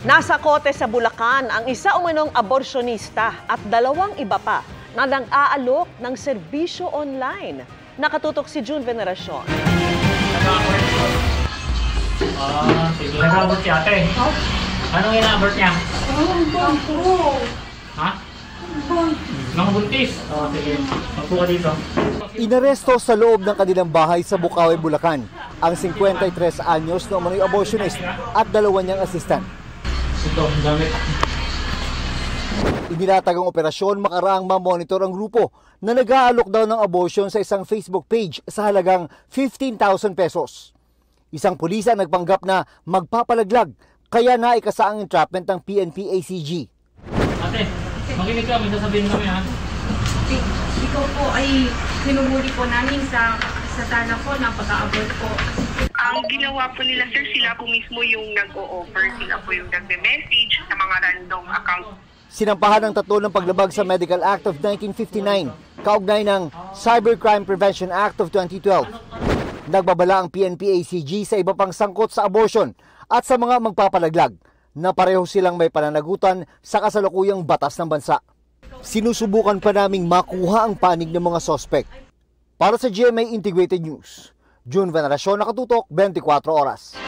Nasa kote sa Bulacan ang isa umanong aborsyonista at 2 iba pa na nag-aalok ng serbisyo online. Nakatutok si June Veneracion. Sige. Nag-abort si ate. Anong ina-abort niya? Ha? Mga buntis. Sige. Magpo ka dito. Inaresto sa loob ng kanilang bahay sa Bukawi, Bulacan ang 53 anyos na umano'y abortionist at 2 niyang assistant. Ito, gamit. Inilatag ang operasyon makaraang mamonitor ang grupo na nag-aalok daw ng abortion sa isang Facebook page sa halagang 15,000 pesos. Isang pulis ang nagpanggap na magpapalaglag kaya naikasa ang entrapment ng PNP-ACG. Ate, makinig ka, may sasabihin kami ha. Ikaw po ay hinuhuli po namin sa sala po ng pag-a-abort po. Ang ginawa po nila sir, sila po mismo yung nag-o-offer, sila po yung nagme-message sa mga random account. Sinampahan ng 3 ng paglabag sa Medical Act of 1959, kaugnay ng Cybercrime Prevention Act of 2012. Nagbabala ang PNP-ACG sa iba pang sangkot sa abortion at sa mga magpapalaglag na pareho silang may pananagutan sa kasalukuyang batas ng bansa. Sinusubukan pa naming makuha ang panig ng mga sospek. Para sa GMA Integrated News, June Veneracion, Nakatutok, 24 Oras.